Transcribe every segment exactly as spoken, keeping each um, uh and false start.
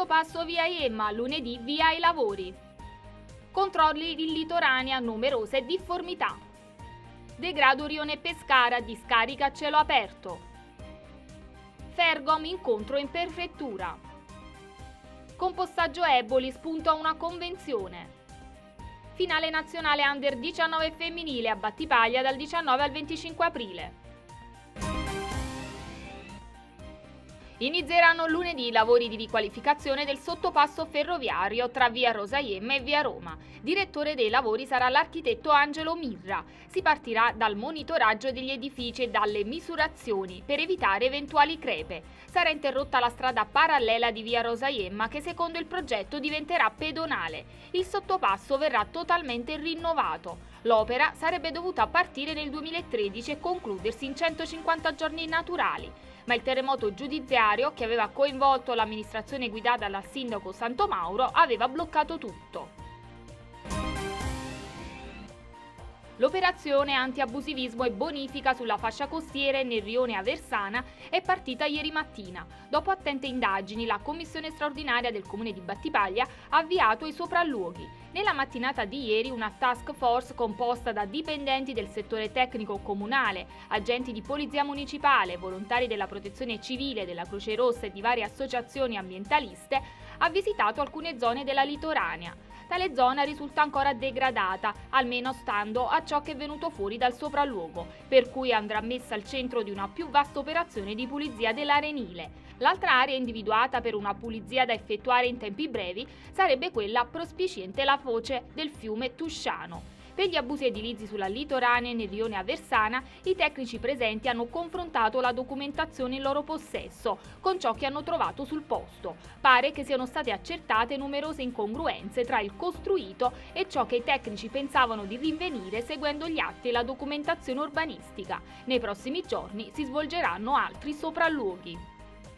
sottopasso via Iemma, lunedì via ai lavori. Controlli in litoranea, numerose difformità. Degrado Rione Pescara, discarica a cielo aperto. Fergom incontro in prefettura. Compostaggio Eboli spunta una convenzione. Finale nazionale Under diciannove femminile a Battipaglia dal diciannove al venticinque aprile. Inizieranno lunedì i lavori di riqualificazione del sottopasso ferroviario tra via Rosa Iemma e via Roma. Direttore dei lavori sarà l'architetto Angelo Mirra. Si partirà dal monitoraggio degli edifici e dalle misurazioni per evitare eventuali crepe. Sarà interrotta la strada parallela di via Rosa Iemma che secondo il progetto diventerà pedonale. Il sottopasso verrà totalmente rinnovato. L'opera sarebbe dovuta partire nel duemilatredici e concludersi in centocinquanta giorni naturali. Ma il terremoto giudiziario, che aveva coinvolto l'amministrazione guidata dal sindaco Santomauro, aveva bloccato tutto. L'operazione anti-abusivismo e bonifica sulla fascia costiera nel rione Aversana è partita ieri mattina. Dopo attente indagini, la commissione straordinaria del comune di Battipaglia ha avviato i sopralluoghi. Nella mattinata di ieri una task force composta da dipendenti del settore tecnico comunale, agenti di polizia municipale, volontari della protezione civile, della Croce Rossa e di varie associazioni ambientaliste ha visitato alcune zone della litoranea. Tale zona risulta ancora degradata, almeno stando a ciò che è venuto fuori dal sopralluogo, per cui andrà messa al centro di una più vasta operazione di pulizia dell'arenile. L'altra area individuata per una pulizia da effettuare in tempi brevi sarebbe quella prospiciente la foce del fiume Tusciano. Per gli abusi edilizi sulla litoranea e nel rione Aversana, i tecnici presenti hanno confrontato la documentazione in loro possesso con ciò che hanno trovato sul posto. Pare che siano state accertate numerose incongruenze tra il costruito e ciò che i tecnici pensavano di rinvenire seguendo gli atti e la documentazione urbanistica. Nei prossimi giorni si svolgeranno altri sopralluoghi.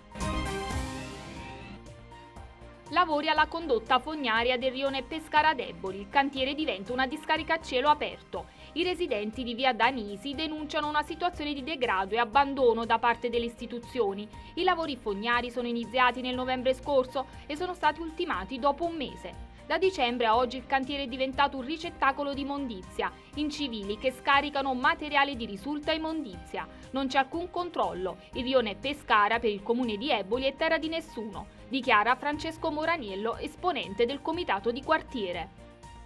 Lavori alla condotta fognaria del rione Pescara ad Eboli. Il cantiere diventa una discarica a cielo aperto. I residenti di via Danisi denunciano una situazione di degrado e abbandono da parte delle istituzioni. I lavori fognari sono iniziati nel novembre scorso e sono stati ultimati dopo un mese. Da dicembre a oggi il cantiere è diventato un ricettacolo di immondizia, incivili che scaricano materiale di risulta immondizia. Non c'è alcun controllo. Il rione Pescara per il comune di Eboli è terra di nessuno, dichiara Francesco Moraniello, esponente del comitato di quartiere.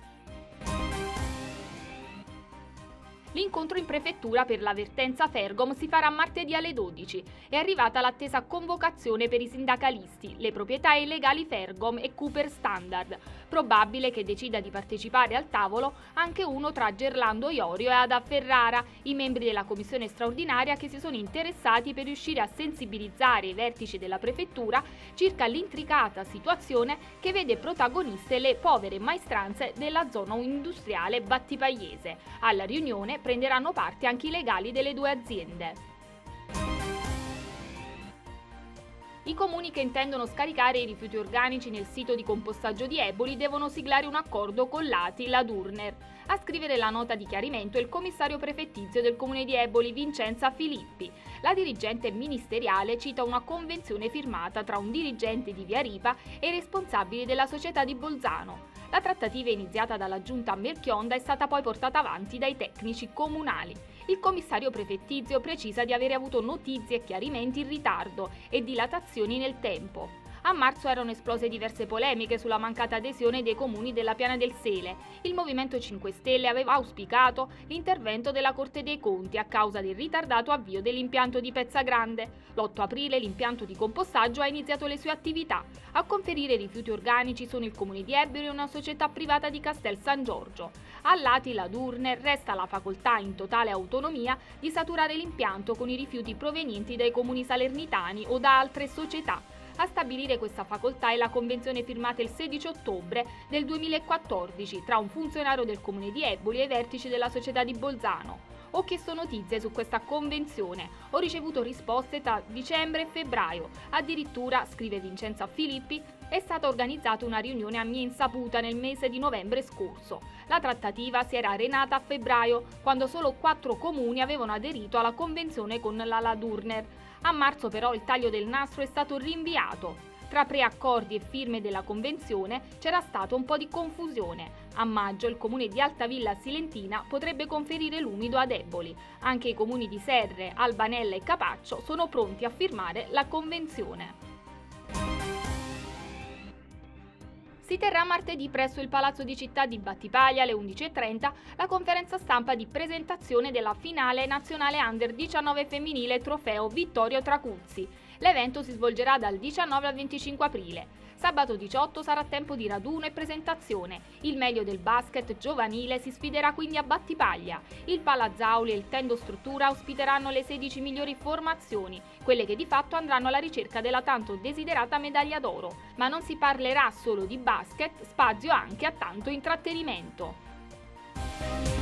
L'incontro in prefettura per l'avvertenza Fergom si farà martedì alle dodici. È arrivata l'attesa convocazione per i sindacalisti, le proprietà illegali Fergom e Cooper Standard. Probabile che decida di partecipare al tavolo anche uno tra Gerlando Iorio e Ada Ferrara, i membri della commissione straordinaria che si sono interessati per riuscire a sensibilizzare i vertici della prefettura circa l'intricata situazione che vede protagoniste le povere maestranze della zona industriale battipagliese. Alla riunione prenderanno parte anche i legali delle due aziende. I comuni che intendono scaricare i rifiuti organici nel sito di compostaggio di Eboli devono siglare un accordo con l'A T I La Durner. A scrivere la nota di chiarimento è il commissario prefettizio del comune di Eboli, Vincenza Filippi. La dirigente ministeriale cita una convenzione firmata tra un dirigente di Via Ripa e i responsabili della società di Bolzano. La trattativa iniziata dalla giunta Melchionda è stata poi portata avanti dai tecnici comunali. Il commissario prefettizio precisa di avere avuto notizie e chiarimenti in ritardo e dilatazioni nel tempo. A marzo erano esplose diverse polemiche sulla mancata adesione dei comuni della Piana del Sele. Il Movimento cinque Stelle aveva auspicato l'intervento della Corte dei Conti a causa del ritardato avvio dell'impianto di Pezzagrande. L'otto aprile l'impianto di compostaggio ha iniziato le sue attività. A conferire rifiuti organici sono il comune di Eboli e una società privata di Castel San Giorgio. All'A T I La Durner resta la facoltà in totale autonomia di saturare l'impianto con i rifiuti provenienti dai comuni salernitani o da altre società. A stabilire questa facoltà è la convenzione firmata il sedici ottobre del duemilaquattordici tra un funzionario del comune di Eboli e i vertici della società di Bolzano. Ho chiesto notizie su questa convenzione, ho ricevuto risposte tra dicembre e febbraio. Addirittura, scrive Vincenza Filippi, è stata organizzata una riunione a mia insaputa nel mese di novembre scorso. La trattativa si era arenata a febbraio, quando solo quattro comuni avevano aderito alla convenzione con la La Durner. A marzo però il taglio del nastro è stato rinviato. Tra preaccordi e firme della convenzione c'era stato un po' di confusione. A maggio il comune di Altavilla Silentina potrebbe conferire l'umido ad Eboli. Anche i comuni di Serre, Albanella e Capaccio sono pronti a firmare la convenzione. Si terrà martedì presso il Palazzo di Città di Battipaglia alle undici e trenta la conferenza stampa di presentazione della finale nazionale Under diciannove femminile trofeo Vittorio Tracuzzi. L'evento si svolgerà dal diciannove al venticinque aprile. Sabato diciotto sarà tempo di raduno e presentazione. Il meglio del basket giovanile si sfiderà quindi a Battipaglia. Il Palazzauli e il Tendo Struttura ospiteranno le sedici migliori formazioni, quelle che di fatto andranno alla ricerca della tanto desiderata medaglia d'oro. Ma non si parlerà solo di basket, spazio anche a tanto intrattenimento.